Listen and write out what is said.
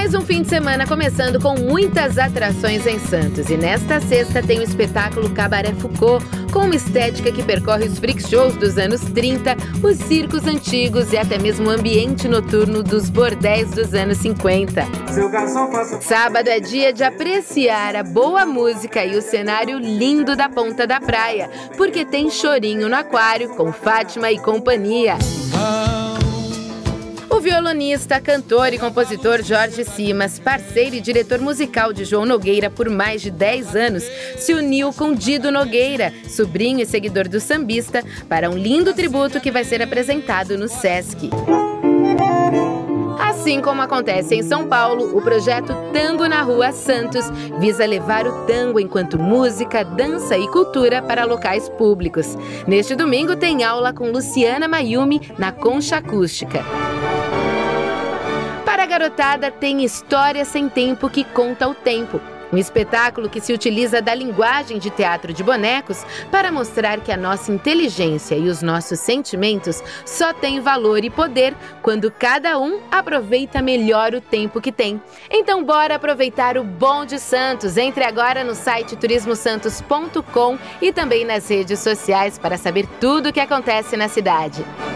Mais um fim de semana começando com muitas atrações em Santos. E nesta sexta tem o espetáculo Cabaré Foucault, com uma estética que percorre os freak shows dos anos 30, os circos antigos e até mesmo o ambiente noturno dos bordéis dos anos 50. Sábado é dia de apreciar a boa música e o cenário lindo da Ponta da Praia, porque tem chorinho no aquário com Fátima e companhia. O violonista, cantor e compositor Jorge Simas, parceiro e diretor musical de João Nogueira por mais de 10 anos, se uniu com Dido Nogueira, sobrinho e seguidor do sambista, para um lindo tributo que vai ser apresentado no Sesc. Assim como acontece em São Paulo, o projeto Tango na Rua Santos visa levar o tango enquanto música, dança e cultura para locais públicos. Neste domingo tem aula com Luciana Mayumi na Concha Acústica. Para a garotada tem História Sem Tempo que conta o tempo. Um espetáculo que se utiliza da linguagem de teatro de bonecos para mostrar que a nossa inteligência e os nossos sentimentos só têm valor e poder quando cada um aproveita melhor o tempo que tem. Então bora aproveitar o bom de Santos. Entre agora no site turismosantos.com e também nas redes sociais para saber tudo o que acontece na cidade.